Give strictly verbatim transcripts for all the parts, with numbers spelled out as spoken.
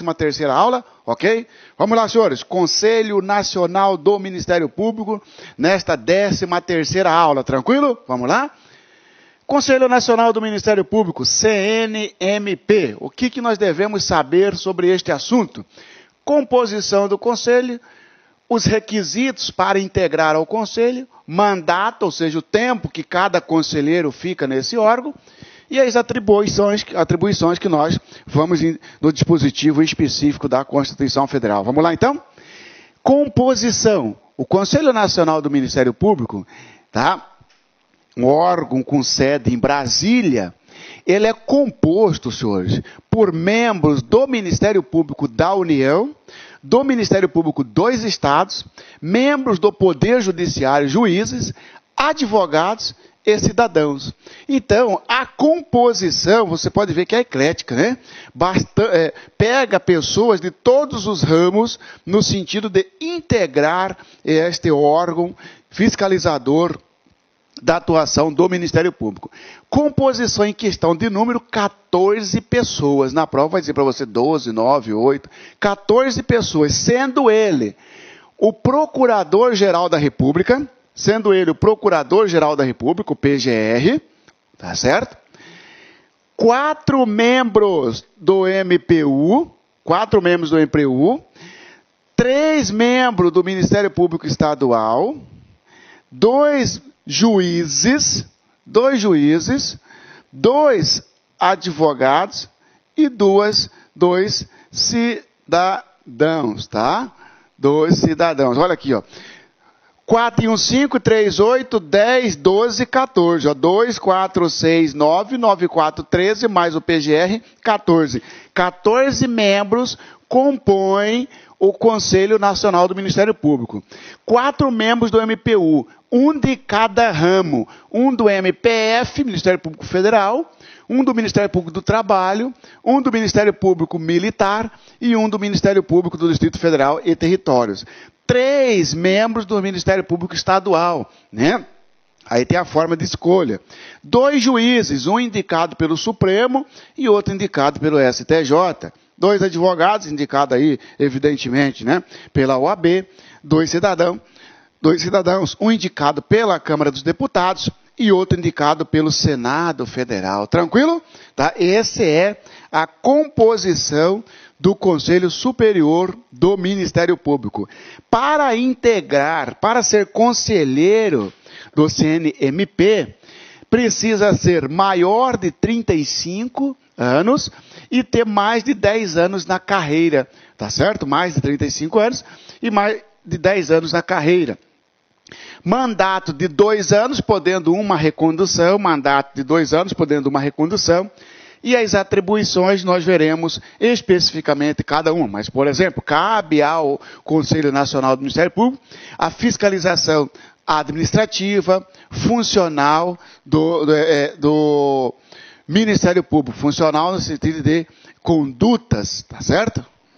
décima terceira aula, ok? Vamos lá, senhores. Conselho Nacional do Ministério Público, nesta décima terceira aula, tranquilo? Vamos lá? Conselho Nacional do Ministério Público, C N M P. O que, que nós devemos saber sobre este assunto? Composição do Conselho, os requisitos para integrar ao Conselho, mandato, ou seja, o tempo que cada conselheiro fica nesse órgão, e as atribuições, atribuições que nós vamos no dispositivo específico da Constituição Federal. Vamos lá, então? Composição. O Conselho Nacional do Ministério Público, tá? Um órgão com sede em Brasília, ele é composto, senhores, por membros do Ministério Público da União, do Ministério Público dos Estados, membros do Poder Judiciário, juízes, advogados e cidadãos. Então, a composição, você pode ver que é eclética, né? Basta, é, pega pessoas de todos os ramos no sentido de integrar este órgão fiscalizador da atuação do Ministério Público. Composição em questão de número, quatorze pessoas. Na prova vai dizer para você doze, nove, oito, quatorze pessoas, sendo ele o Procurador-Geral da República, sendo ele o Procurador-Geral da República, o P G R, tá certo? Quatro membros do M P U, quatro membros do M P U, três membros do Ministério Público Estadual, dois juízes, dois juízes, dois advogados e duas, dois cidadãos, tá? Dois cidadãos. Olha aqui, ó. quatro e um, cinco, três, oito, dez, doze, quatorze. Ó. dois, quatro, seis, nove, nove, quatro, treze, mais o P G R, quatorze. quatorze membros compõem o Conselho Nacional do Ministério Público. Quatro membros do M P U, um de cada ramo. Um do M P F, Ministério Público Federal, um do Ministério Público do Trabalho, um do Ministério Público Militar e um do Ministério Público do Distrito Federal e Territórios. Três membros do Ministério Público Estadual, né? Aí tem a forma de escolha. Dois juízes, um indicado pelo Supremo e outro indicado pelo S T J. Dois advogados, indicados aí, evidentemente, né, pela O A B. Dois cidadãos, dois cidadãos, um indicado pela Câmara dos Deputados e outro indicado pelo Senado Federal. Tranquilo? Tá? Essa é a composição do Conselho Superior do Ministério Público. Para integrar, para ser conselheiro do C N M P, precisa ser maior de trinta e cinco anos e ter mais de dez anos na carreira, tá certo? Mais de trinta e cinco anos e mais de dez anos na carreira. Mandato de dois anos, podendo uma recondução, mandato de dois anos, podendo uma recondução, e as atribuições nós veremos especificamente cada uma. Mas, por exemplo, cabe ao Conselho Nacional do Ministério Público a fiscalização administrativa, funcional do, do, é, do Ministério Público, funcional no sentido de condutas, tá certo?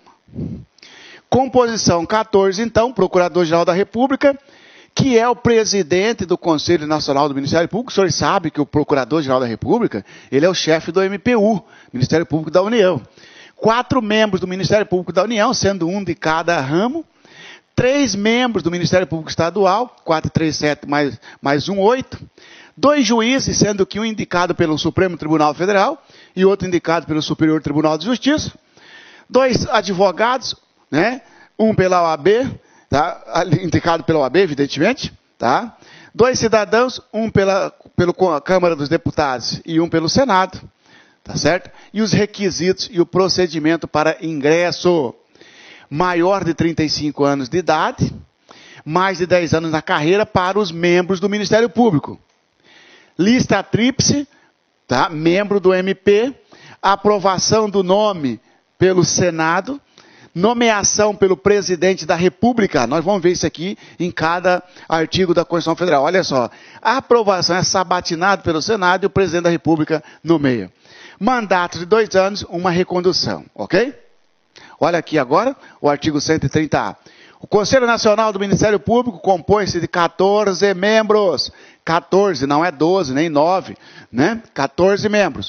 Composição quatorze, então, Procurador-Geral da República, que é o presidente do Conselho Nacional do Ministério Público. O senhor sabe que o Procurador-Geral da República, ele é o chefe do M P U, Ministério Público da União. Quatro membros do Ministério Público da União, sendo um de cada ramo. Três membros do Ministério Público Estadual, quatro, três, sete, mais, mais um, oito. Dois juízes, sendo que um indicado pelo Supremo Tribunal Federal e outro indicado pelo Superior Tribunal de Justiça. Dois advogados, né? Um pela O A B, tá? Indicado pela O A B, evidentemente. Tá? Dois cidadãos, um pela pelo Câmara dos Deputados e um pelo Senado. Tá certo? E os requisitos e o procedimento para ingresso. Maior de trinta e cinco anos de idade, mais de dez anos na carreira para os membros do Ministério Público. Lista tríplice, tá? Membro do M P, aprovação do nome pelo Senado, nomeação pelo Presidente da República. Nós vamos ver isso aqui em cada artigo da Constituição Federal. Olha só, a aprovação é sabatinada pelo Senado e o Presidente da República nomeia. Mandato de dois anos, uma recondução, ok? Olha aqui agora o artigo cento e trinta A. O Conselho Nacional do Ministério Público compõe-se de quatorze membros. quatorze, não é doze, nem nove, né? quatorze membros.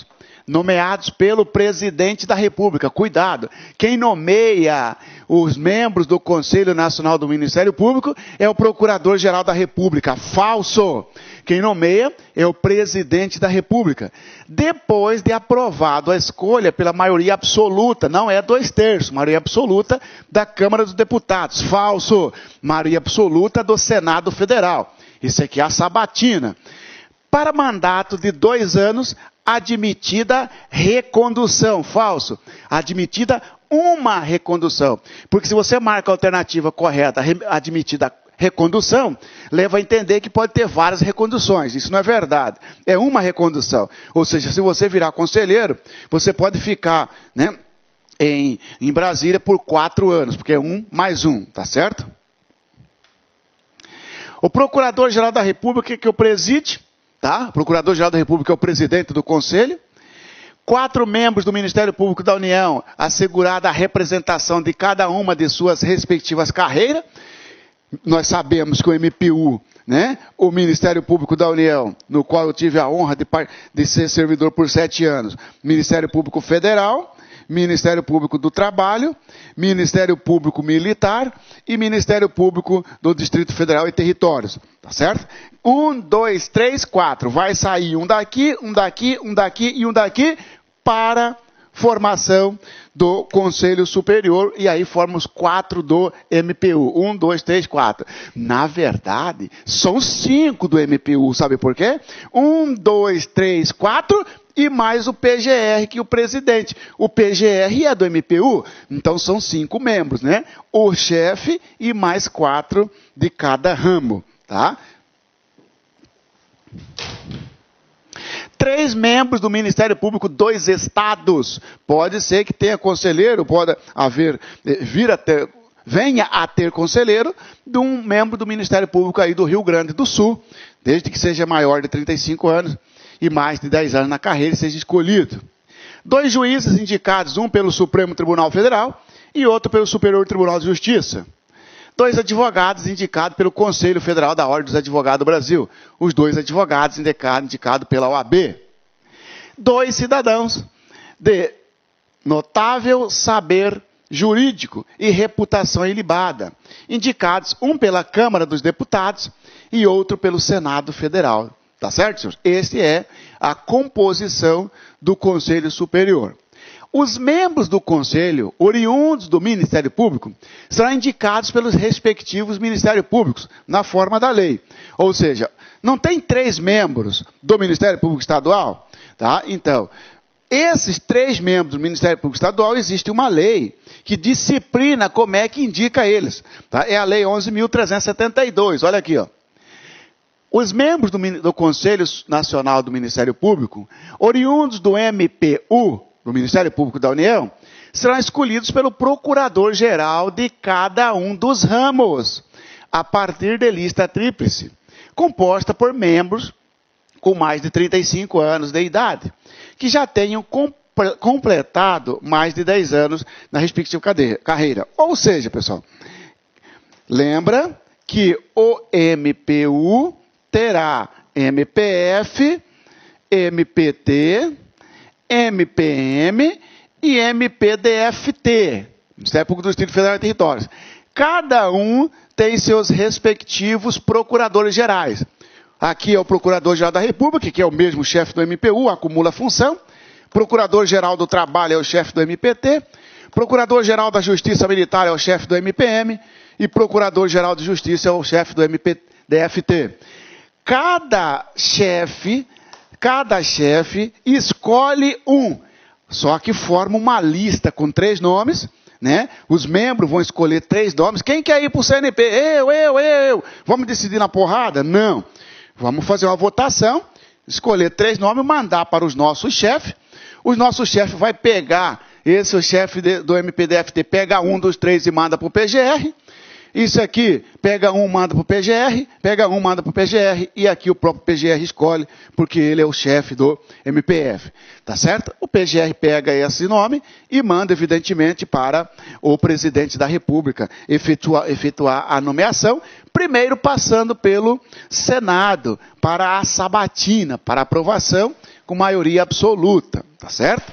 nomeados pelo presidente da República. Cuidado, quem nomeia os membros do Conselho Nacional do Ministério Público é o Procurador-Geral da República. Falso! Quem nomeia é o presidente da República. Depois de aprovado a escolha pela maioria absoluta, não é dois terços, maioria absoluta da Câmara dos Deputados. Falso! Maioria absoluta do Senado Federal. Isso aqui é a sabatina. Para mandato de dois anos, admitida recondução. Falso. Admitida uma recondução. Porque se você marca a alternativa correta, admitida recondução, leva a entender que pode ter várias reconduções. Isso não é verdade. É uma recondução. Ou seja, se você virar conselheiro, você pode ficar, né, em, em Brasília por quatro anos, porque é um mais um, tá certo? O Procurador-Geral da República, que é o preside, tá? O Procurador-Geral da República é o presidente do Conselho. Quatro membros do Ministério Público da União, assegurada a representação de cada uma de suas respectivas carreiras. Nós sabemos que o M P U, né, o Ministério Público da União, no qual eu tive a honra de, de ser servidor por sete anos, Ministério Público Federal, Ministério Público do Trabalho, Ministério Público Militar e Ministério Público do Distrito Federal e Territórios. Tá certo? Um, dois, três, quatro. Vai sair um daqui, um daqui, um daqui e um daqui para formação do Conselho Superior, e aí formamos quatro do M P U. Um, dois, três, quatro. Na verdade, são cinco do M P U, sabe por quê? Um, dois, três, quatro, e mais o P G R, que é o presidente. O P G R é do M P U, então são cinco membros, né? O chefe e mais quatro de cada ramo, tá? Três membros do Ministério Público dos Estados. Pode ser que tenha conselheiro, pode haver, vir a ter, venha a ter conselheiro de um membro do Ministério Público aí do Rio Grande do Sul, desde que seja maior de trinta e cinco anos e mais de dez anos na carreira e seja escolhido. Dois juízes indicados, um pelo Supremo Tribunal Federal e outro pelo Superior Tribunal de Justiça. Dois advogados indicados pelo Conselho Federal da Ordem dos Advogados do Brasil. Os dois advogados indicados, indicados pela O A B. Dois cidadãos de notável saber jurídico e reputação ilibada, indicados um pela Câmara dos Deputados e outro pelo Senado Federal. Tá certo, senhores? Essa é a composição do Conselho Superior. Os membros do Conselho, oriundos do Ministério Público, serão indicados pelos respectivos Ministérios Públicos, na forma da lei. Ou seja, não tem três membros do Ministério Público Estadual? Tá? Então, esses três membros do Ministério Público Estadual, existe uma lei que disciplina como é que indica eles. Tá? É a Lei onze mil trezentos e setenta e dois, olha aqui, ó. Os membros do, do Conselho Nacional do Ministério Público, oriundos do M P U, do Ministério Público da União, serão escolhidos pelo Procurador-Geral de cada um dos ramos, a partir de lista tríplice, composta por membros com mais de trinta e cinco anos de idade, que já tenham comp- completado mais de dez anos na respectiva cadeira, carreira. Ou seja, pessoal, lembra que o M P U terá M P F, M P T, M P M e M P D F T, Ministério Público do Distrito Federal e Territórios. Cada um tem seus respectivos procuradores gerais. Aqui é o Procurador-Geral da República, que é o mesmo chefe do M P U, acumula função. Procurador-Geral do Trabalho é o chefe do M P T. Procurador-Geral da Justiça Militar é o chefe do M P M. E Procurador-Geral de Justiça é o chefe do M P D F T. Cada chefe... Cada chefe escolhe um, só que forma uma lista com três nomes, né? Os membros vão escolher três nomes. Quem quer ir para o C N P? Eu, eu, eu. Vamos decidir na porrada? Não. Vamos fazer uma votação, escolher três nomes, mandar para os nossos chefes. Os nossos chefes vai pegar, esse o chefe do M P D F T, pega um dos três e manda para o P G R. Isso aqui, pega um, manda para o P G R, pega um, manda para o P G R, e aqui o próprio P G R escolhe, porque ele é o chefe do M P F. Tá certo? O P G R pega esse nome e manda, evidentemente, para o presidente da República efetuar, efetuar a nomeação, primeiro passando pelo Senado, para a sabatina, para aprovação, com maioria absoluta, tá certo?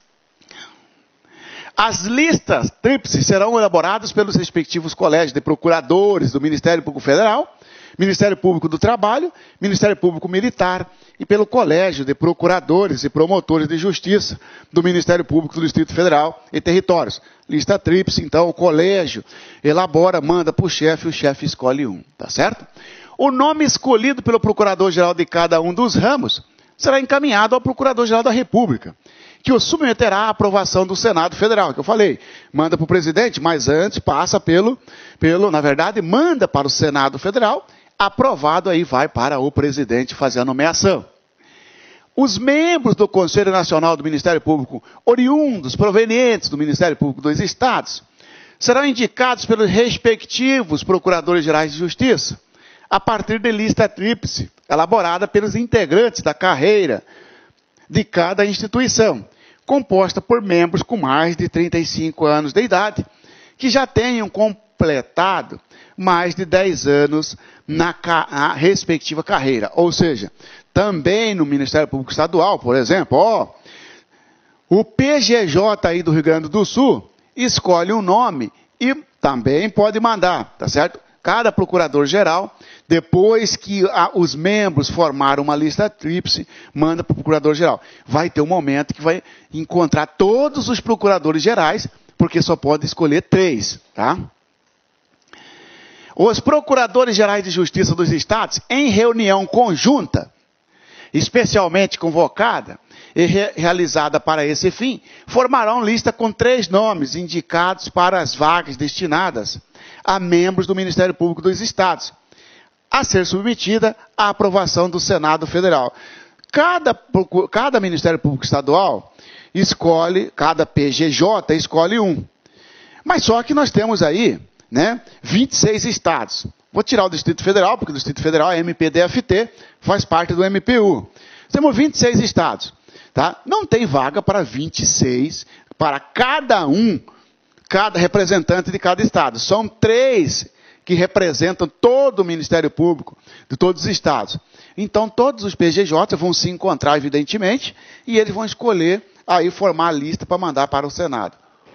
As listas tríplices serão elaboradas pelos respectivos colégios de procuradores do Ministério Público Federal, Ministério Público do Trabalho, Ministério Público Militar e pelo Colégio de Procuradores e Promotores de Justiça do Ministério Público do Distrito Federal e Territórios. Lista tríplice, então, o colégio elabora, manda para o chefe, o chefe escolhe um, tá certo? O nome escolhido pelo Procurador-Geral de cada um dos ramos será encaminhado ao Procurador-Geral da República, que o submeterá à aprovação do Senado Federal, que eu falei, manda para o presidente, mas antes passa pelo, pelo, na verdade, manda para o Senado Federal, aprovado aí vai para o presidente fazer a nomeação. Os membros do Conselho Nacional do Ministério Público, oriundos, provenientes do Ministério Público dos Estados, serão indicados pelos respectivos Procuradores-Gerais de Justiça, a partir de lista tríplice, elaborada pelos integrantes da carreira de cada instituição, composta por membros com mais de trinta e cinco anos de idade, que já tenham completado mais de dez anos na, na respectiva carreira. Ou seja, também no Ministério Público Estadual, por exemplo, ó, o P G J aí do Rio Grande do Sul escolhe um nome e também pode mandar, tá certo? Cada procurador-geral, depois que a, os membros formaram uma lista tríplice, manda para o procurador-geral. Vai ter um momento que vai encontrar todos os procuradores-gerais, porque só pode escolher três, tá? Os procuradores-gerais de justiça dos estados, em reunião conjunta, especialmente convocada e re realizada para esse fim, formarão lista com três nomes indicados para as vagas destinadas a membros do Ministério Público dos Estados, a ser submetida à aprovação do Senado Federal. Cada, cada Ministério Público Estadual escolhe, cada P G J escolhe um. Mas só que nós temos aí, né, vinte e seis estados. Vou tirar o Distrito Federal, porque o Distrito Federal é M P D F T, faz parte do M P U. Temos vinte e seis estados. Tá? Não tem vaga para vinte e seis, para cada um, cada representante de cada estado. São três que representam todo o Ministério Público de todos os estados. Então, todos os P G J vão se encontrar, evidentemente, e eles vão escolher, aí formar a lista para mandar para o Senado.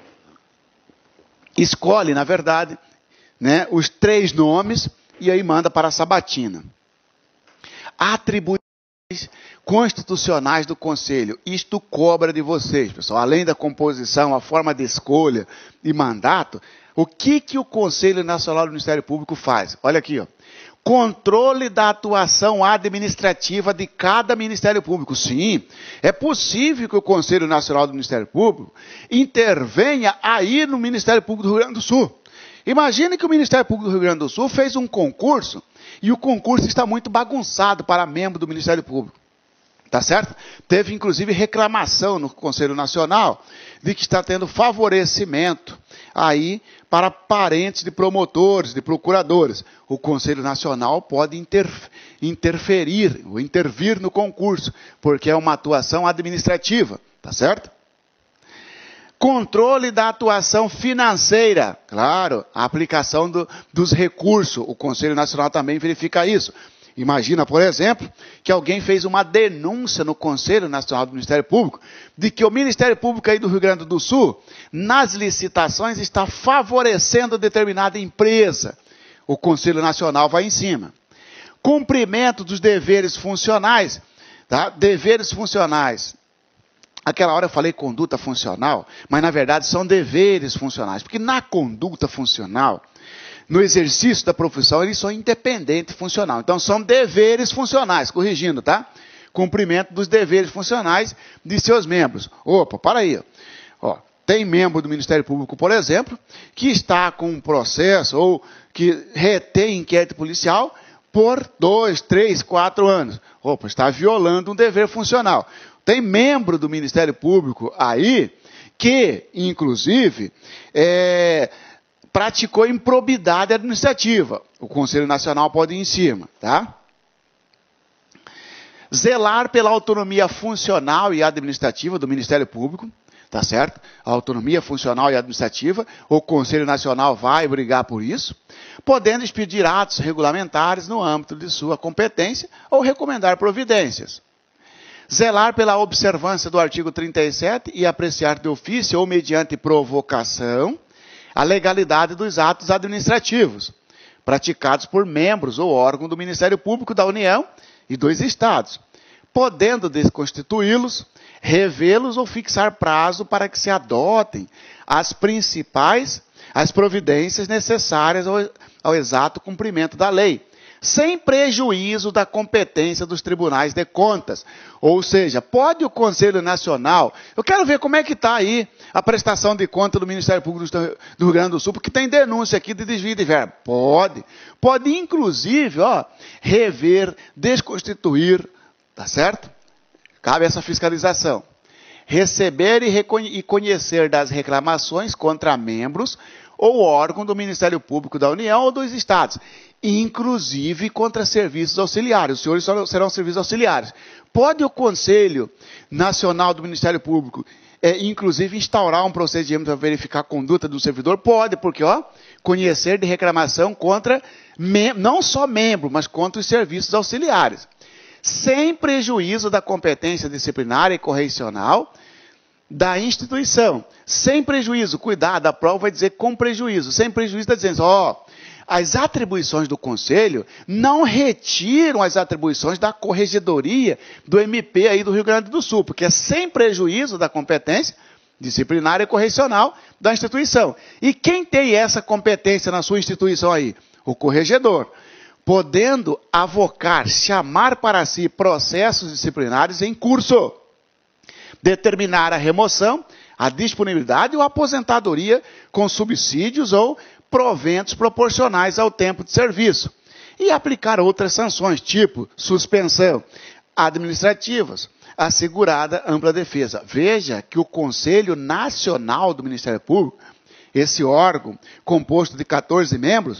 Escolhe, na verdade, né, os três nomes e aí manda para a sabatina. Atribuições constitucionais do Conselho. Isto cobra de vocês, pessoal. Além da composição, a forma de escolha e mandato, o que, que o Conselho Nacional do Ministério Público faz? Olha aqui, ó. Controle da atuação administrativa de cada Ministério Público. Sim, é possível que o Conselho Nacional do Ministério Público intervenha aí no Ministério Público do Rio Grande do Sul. Imagine que o Ministério Público do Rio Grande do Sul fez um concurso e o concurso está muito bagunçado para membro do Ministério Público. Tá certo? Teve, inclusive, reclamação no Conselho Nacional de que está tendo favorecimento aí para parentes de promotores, de procuradores. O Conselho Nacional pode inter, interferir, ou intervir no concurso, porque é uma atuação administrativa. Tá certo? Controle da atuação financeira. Claro, a aplicação do, dos recursos. O Conselho Nacional também verifica isso. Imagina, por exemplo, que alguém fez uma denúncia no Conselho Nacional do Ministério Público de que o Ministério Público aí do Rio Grande do Sul, nas licitações, está favorecendo determinada empresa. O Conselho Nacional vai em cima. Cumprimento dos deveres funcionais. Tá? Deveres funcionais. Aquela hora eu falei conduta funcional, mas na verdade são deveres funcionais. Porque na conduta funcional, no exercício da profissão, eles são independente funcional. Então, são deveres funcionais, corrigindo, tá? Cumprimento dos deveres funcionais de seus membros. Opa, para aí. Ó, tem membro do Ministério Público, por exemplo, que está com um processo ou que retém inquérito policial por dois, três, quatro anos. Opa, está violando um dever funcional. Tem membro do Ministério Público aí que, inclusive, é... praticou improbidade administrativa. O Conselho Nacional pode ir em cima, tá? Zelar pela autonomia funcional e administrativa do Ministério Público, tá certo? A autonomia funcional e administrativa, o Conselho Nacional vai brigar por isso, podendo expedir atos regulamentares no âmbito de sua competência ou recomendar providências. zelar pela observância do artigo trinta e sete e apreciar de ofício ou mediante provocação a legalidade dos atos administrativos praticados por membros ou órgão do Ministério Público da União e dos Estados, podendo desconstituí-los, revê-los ou fixar prazo para que se adotem as principais, as providências necessárias ao, ao exato cumprimento da lei, sem prejuízo da competência dos tribunais de contas. Ou seja, pode o Conselho Nacional... Eu quero ver como é que está aí a prestação de conta do Ministério Público do Rio Grande do Sul, porque tem denúncia aqui de desvio de verba. Pode. Pode, inclusive, ó, rever, desconstituir, tá certo? Cabe essa fiscalização. Receber e, e conhecer das reclamações contra membros ou órgão do Ministério Público da União ou dos Estados, inclusive contra serviços auxiliares. Os senhores serão serviços auxiliares. Pode o Conselho Nacional do Ministério Público, é, inclusive, instaurar um procedimento para verificar a conduta do servidor? Pode, porque, ó, conhecer de reclamação contra, não só membro, mas contra os serviços auxiliares, sem prejuízo da competência disciplinar e correcional da instituição. Sem prejuízo, cuidado, a prova vai dizer com prejuízo. Sem prejuízo está dizendo, ó, as atribuições do Conselho não retiram as atribuições da Corregedoria do M P aí do Rio Grande do Sul, porque é sem prejuízo da competência disciplinar e correcional da instituição. E quem tem essa competência na sua instituição aí? O corregedor, podendo avocar, chamar para si processos disciplinares em curso, determinar a remoção, a disponibilidade ou a aposentadoria com subsídios ou proventos proporcionais ao tempo de serviço, e aplicar outras sanções, tipo suspensão administrativas, assegurada ampla defesa. Veja que o Conselho Nacional do Ministério Público, esse órgão composto de quatorze membros,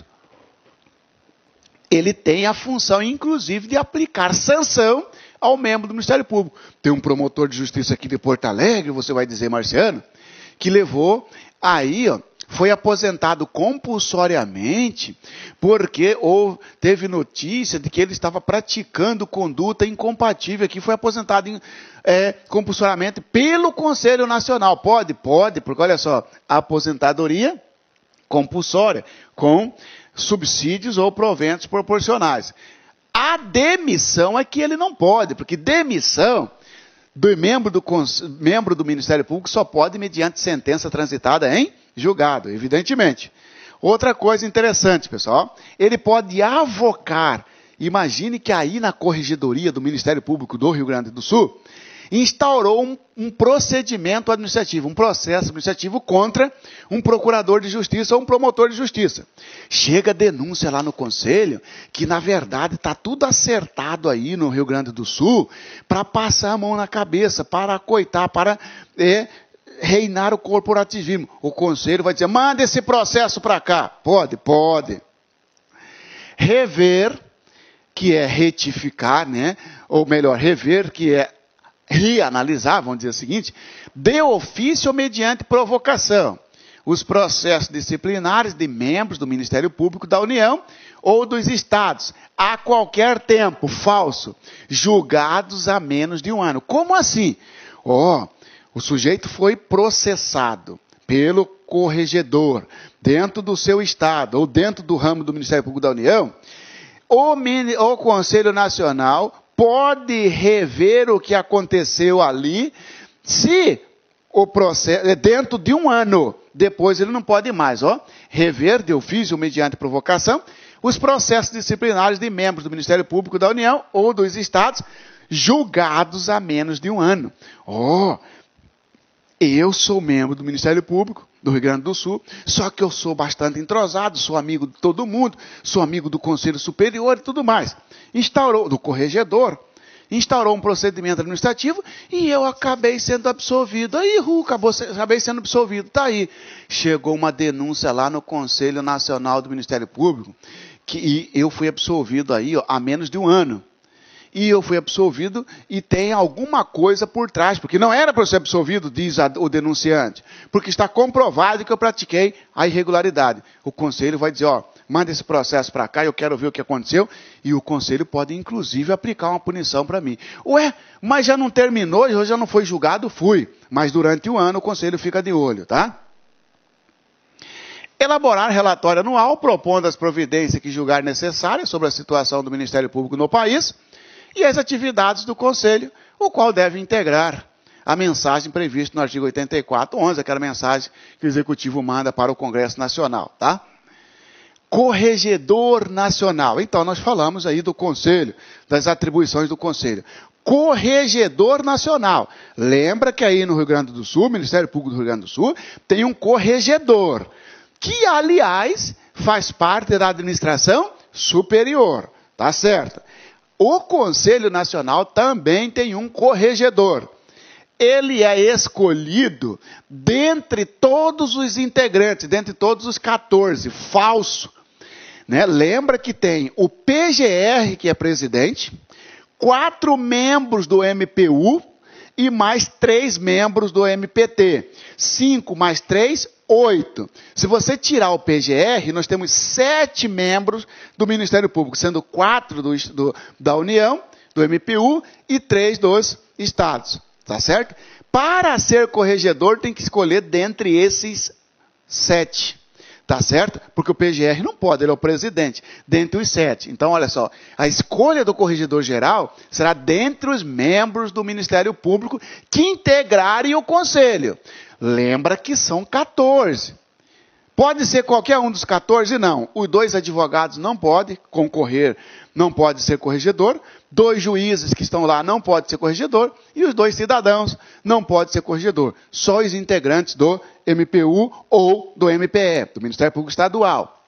ele tem a função, inclusive, de aplicar sanção ao membro do Ministério Público. Tem um promotor de justiça aqui de Porto Alegre, você vai dizer, Marciano, que levou aí, ó, foi aposentado compulsoriamente porque ou teve notícia de que ele estava praticando conduta incompatível, que foi aposentado em, é, compulsoriamente pelo Conselho Nacional. Pode? Pode, porque olha só, aposentadoria compulsória com subsídios ou proventos proporcionais. A demissão é que ele não pode, porque demissão do membro do, membro do Ministério Público só pode mediante sentença transitada em julgado, evidentemente. Outra coisa interessante, pessoal, ele pode avocar. Imagine que aí na Corregedoria do Ministério Público do Rio Grande do Sul, instaurou um, um procedimento administrativo, um processo administrativo contra um procurador de justiça ou um promotor de justiça. Chega denúncia lá no Conselho que, na verdade, está tudo acertado aí no Rio Grande do Sul para passar a mão na cabeça, para acoitar, para é, reinar o corporativismo. O Conselho vai dizer, manda esse processo para cá. Pode? Pode. Rever, que é retificar, né? Ou melhor, rever, que é reanalisar, vamos dizer o seguinte, de ofício ou mediante provocação, os processos disciplinares de membros do Ministério Público da União ou dos Estados, a qualquer tempo, falso, julgados a menos de um ano. Como assim? Oh, o sujeito foi processado pelo corregedor, dentro do seu Estado, ou dentro do ramo do Ministério Público da União, o, o Conselho Nacional pode rever o que aconteceu ali, se o processo, dentro de um ano, depois ele não pode mais, ó, rever de ofício mediante provocação, os processos disciplinares de membros do Ministério Público da União ou dos Estados, julgados a menos de um ano. Ó, eu sou membro do Ministério Público do Rio Grande do Sul, só que eu sou bastante entrosado, sou amigo de todo mundo, sou amigo do Conselho Superior e tudo mais. Instaurou, do corregedor, instaurou um procedimento administrativo e eu acabei sendo absolvido. Aí, Ru, acabou, acabei sendo absolvido. Está aí. Chegou uma denúncia lá no Conselho Nacional do Ministério Público que, e eu fui absolvido aí ó, há menos de um ano. E eu fui absolvido e tem alguma coisa por trás, porque não era para eu ser absolvido, diz a, o denunciante, porque está comprovado que eu pratiquei a irregularidade. O Conselho vai dizer, ó, manda esse processo para cá, eu quero ver o que aconteceu, e o conselho pode, inclusive, aplicar uma punição para mim. Ué, mas já não terminou, eu já não foi julgado, fui. Mas durante o ano o conselho fica de olho, tá? Elaborar relatório anual, propondo as providências que julgar necessárias sobre a situação do Ministério Público no país e as atividades do conselho, o qual deve integrar a mensagem prevista no artigo oitenta e quatro, onze, aquela mensagem que o Executivo manda para o Congresso Nacional, tá? Corregedor Nacional. Então, nós falamos aí do Conselho, das atribuições do Conselho. Corregedor Nacional. Lembra que aí no Rio Grande do Sul, o Ministério Público do Rio Grande do Sul, tem um corregedor, que, aliás, faz parte da administração superior, tá certo? O Conselho Nacional também tem um corregedor. Ele é escolhido dentre todos os integrantes, dentre todos os quatorze, falso. Né? Lembra que tem o P G R, que é presidente, quatro membros do M P U e mais três membros do M P T. Cinco mais três, oito. Se você tirar o P G R, nós temos sete membros do Ministério Público, sendo quatro do, do, da União, do M P U, e três dos estados. Tá certo? Para ser corregedor, tem que escolher dentre esses sete. Tá certo? Porque o P G R não pode, ele é o presidente, dentre os sete. Então, olha só, a escolha do corregedor geral será dentre os membros do Ministério Público que integrarem o conselho. Lembra que são quatorze. Pode ser qualquer um dos quatorze? Não. Os dois advogados não podem concorrer, não pode ser corregedor. Dois juízes que estão lá não podem ser corregedor. E os dois cidadãos não podem ser corregedor. Só os integrantes do M P U ou do M P E, do Ministério Público Estadual.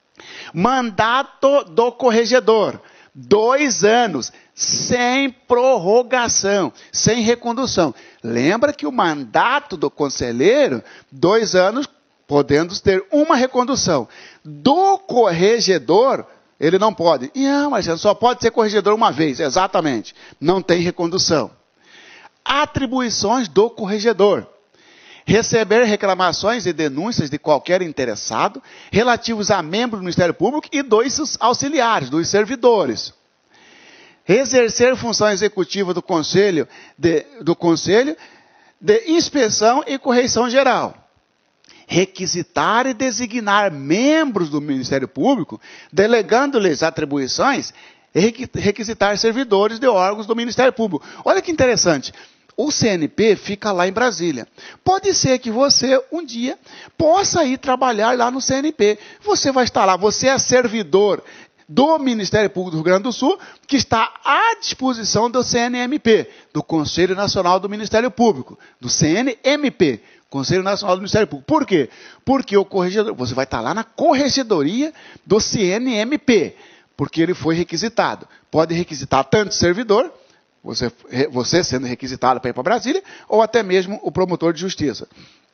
Mandato do corregedor. Dois anos, sem prorrogação, sem recondução. Lembra que o mandato do conselheiro, dois anos, podendo ter uma recondução. Do corregedor, ele não pode. E, ah, mas só pode ser corregedor uma vez. Exatamente. Não tem recondução. Atribuições do corregedor. Receber reclamações e denúncias de qualquer interessado relativos a membro do Ministério Público e dos auxiliares, dos servidores. Exercer função executiva do Conselho de, do Conselho de inspeção e correição geral. Requisitar e designar membros do Ministério Público, delegando-lhes atribuições e requisitar servidores de órgãos do Ministério Público. Olha que interessante. O C N P fica lá em Brasília. Pode ser que você, um dia, possa ir trabalhar lá no C N P. Você vai estar lá, você é servidor do Ministério Público do Rio Grande do Sul, que está à disposição do C N M P, do Conselho Nacional do Ministério Público, do C N M P, Conselho Nacional do Ministério Público. Por quê? Porque o corregedor, você vai estar lá na corregedoria do C N M P, porque ele foi requisitado. Pode requisitar tanto servidor, Você, você sendo requisitado para ir para Brasília, ou até mesmo o promotor de justiça.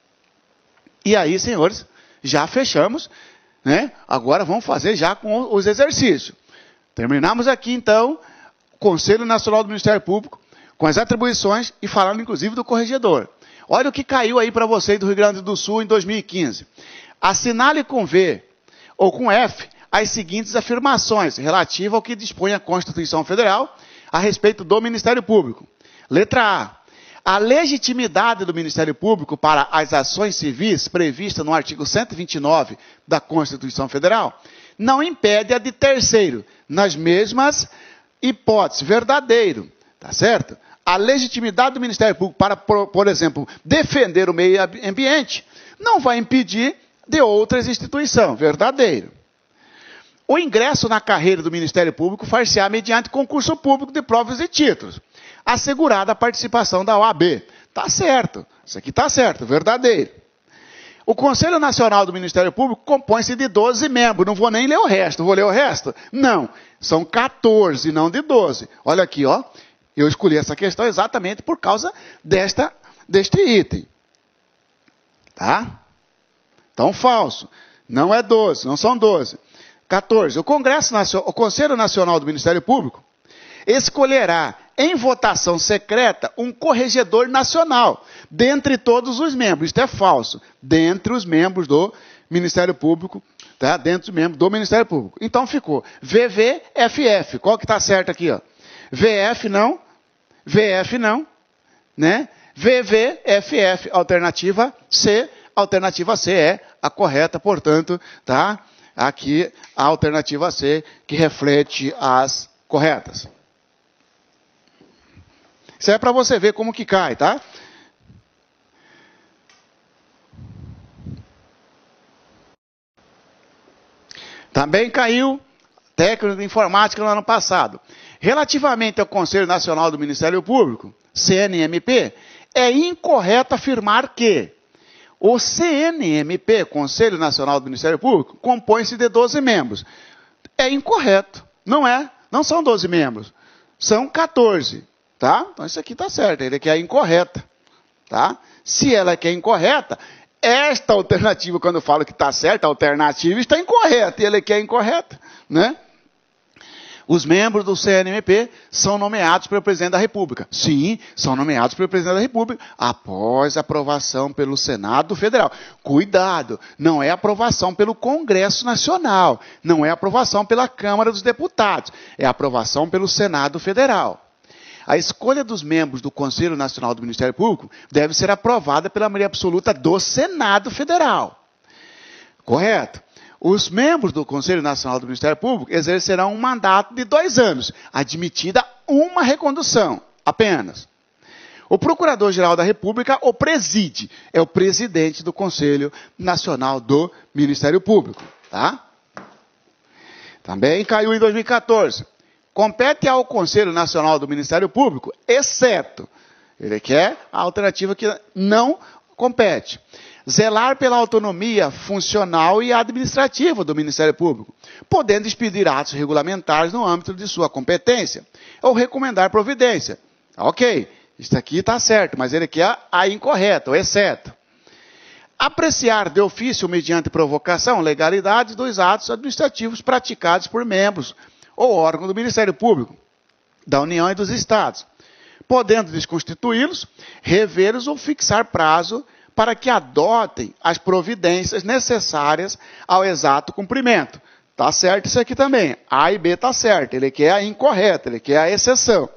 E aí, senhores, já fechamos, né? Agora vamos fazer já com os exercícios. Terminamos aqui, então, o Conselho Nacional do Ministério Público, com as atribuições e falando, inclusive, do corregedor. Olha o que caiu aí para vocês do Rio Grande do Sul em dois mil e quinze. Assinale com V ou com F as seguintes afirmações relativas ao que dispõe a Constituição Federal a respeito do Ministério Público. Letra A. A legitimidade do Ministério Público para as ações civis prevista no artigo cento e vinte e nove da Constituição Federal não impede a de terceiro, nas mesmas hipóteses. Verdadeiro. Tá certo? A legitimidade do Ministério Público para, por, por exemplo, defender o meio ambiente não vai impedir de outras instituições. Verdadeiro. O ingresso na carreira do Ministério Público far-se-á mediante concurso público de provas e títulos, assegurada a participação da O A B. Está certo, isso aqui está certo, verdadeiro. O Conselho Nacional do Ministério Público compõe-se de doze membros, não vou nem ler o resto, vou ler o resto? Não, são quatorze, não de doze. Olha aqui, ó, eu escolhi essa questão exatamente por causa desta, deste item. Tá? Então, falso, não é doze, não são doze. quatorze. O, Congresso Nacional, o Conselho Nacional do Ministério Público escolherá em votação secreta um corregedor nacional, dentre todos os membros. Isto é falso. Dentre os membros do Ministério Público tá? Dentro mesmo do Ministério Público. Então ficou V V F F. Qual que está certo aqui? Ó? V F não, V F não, né? V V F F, alternativa C. Alternativa C é a correta, portanto, tá? Aqui a alternativa C que reflete as corretas. Isso é para você ver como que cai, tá? Também caiu técnico de informática no ano passado. Relativamente ao Conselho Nacional do Ministério Público, C N M P, é incorreto afirmar que o C N M P, Conselho Nacional do Ministério Público, compõe-se de doze membros. É incorreto. Não é. Não são doze membros. São quatorze. Tá? Então isso aqui está certo. Ele aqui é incorreta. Tá? Se ela aqui é incorreta, esta alternativa, quando eu falo que está certa, a alternativa está incorreta. E ele aqui é incorreta. Né? Os membros do C N M P são nomeados pelo Presidente da República. Sim, são nomeados pelo Presidente da República após aprovação pelo Senado Federal. Cuidado, não é aprovação pelo Congresso Nacional, não é aprovação pela Câmara dos Deputados, é aprovação pelo Senado Federal. A escolha dos membros do Conselho Nacional do Ministério Público deve ser aprovada pela maioria absoluta do Senado Federal. Correto? Os membros do Conselho Nacional do Ministério Público exercerão um mandato de dois anos, admitida uma recondução apenas. O Procurador-Geral da República o preside, é o presidente do Conselho Nacional do Ministério Público. Tá? Também caiu em dois mil e quatorze. Compete ao Conselho Nacional do Ministério Público, exceto, ele quer a alternativa que não compete. Zelar pela autonomia funcional e administrativa do Ministério Público, podendo expedir atos regulamentares no âmbito de sua competência, ou recomendar providência. Ok, isso aqui está certo, mas ele quer a incorreta, o exceto. Apreciar de ofício, mediante provocação, legalidade dos atos administrativos praticados por membros ou órgãos do Ministério Público, da União e dos Estados, podendo desconstituí-los, revê-los ou fixar prazo para que adotem as providências necessárias ao exato cumprimento. Está certo isso aqui também. A e B está certo. Ele quer a incorreta, ele quer a exceção.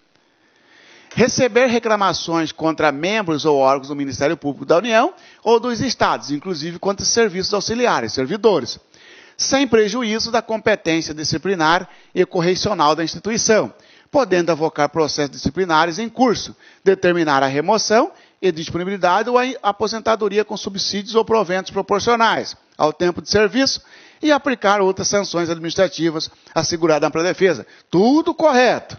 Receber reclamações contra membros ou órgãos do Ministério Público da União ou dos Estados, inclusive contra serviços auxiliares, servidores, sem prejuízo da competência disciplinar e correcional da instituição, podendo avocar processos disciplinares em curso, determinar a remoção e disponibilidade ou a aposentadoria com subsídios ou proventos proporcionais ao tempo de serviço e aplicar outras sanções administrativas asseguradas na pré-defesa. Tudo correto.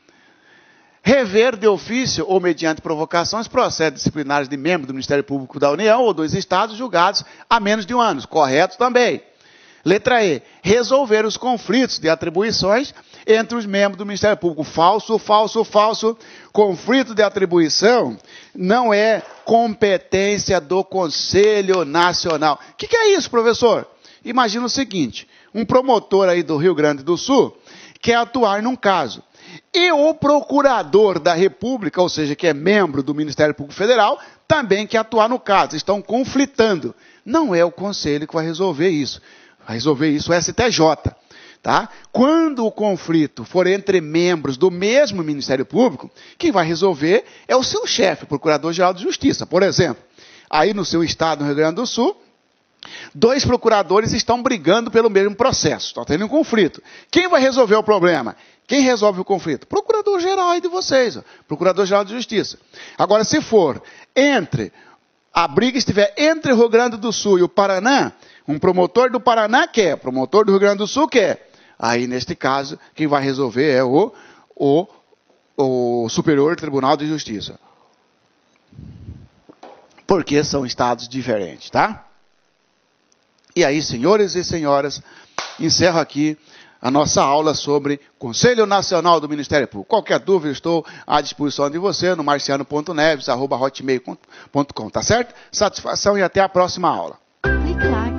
Rever de ofício ou mediante provocações processos disciplinares de membros do Ministério Público da União ou dos Estados julgados há menos de um ano. Correto também. Letra E. Resolver os conflitos de atribuições entre os membros do Ministério Público. Falso, falso, falso. Conflito de atribuição não é competência do Conselho Nacional. O que, que é isso, professor? Imagina o seguinte, um promotor aí do Rio Grande do Sul quer atuar num caso. E o procurador da República, ou seja, que é membro do Ministério Público Federal, também quer atuar no caso. Estão conflitando. Não é o Conselho que vai resolver isso. Vai resolver isso o S T J. Tá? Quando o conflito for entre membros do mesmo Ministério Público, quem vai resolver é o seu chefe, o Procurador-Geral de Justiça. Por exemplo, aí no seu estado, no Rio Grande do Sul, dois procuradores estão brigando pelo mesmo processo, estão tendo um conflito. Quem vai resolver o problema? Quem resolve o conflito? Procurador-Geral aí de vocês, Procurador-Geral de Justiça. Agora, se for entre, a briga estiver entre o Rio Grande do Sul e o Paraná, um promotor do Paraná quer, promotor do Rio Grande do Sul quer. Aí, neste caso, quem vai resolver é o, o, o Superior Tribunal de Justiça. Porque são estados diferentes, tá? E aí, senhores e senhoras, encerro aqui a nossa aula sobre Conselho Nacional do Ministério Público. Qualquer dúvida, estou à disposição de você no marciano ponto neves arroba hotmail ponto com, tá certo? Satisfação e até a próxima aula. Clique lá.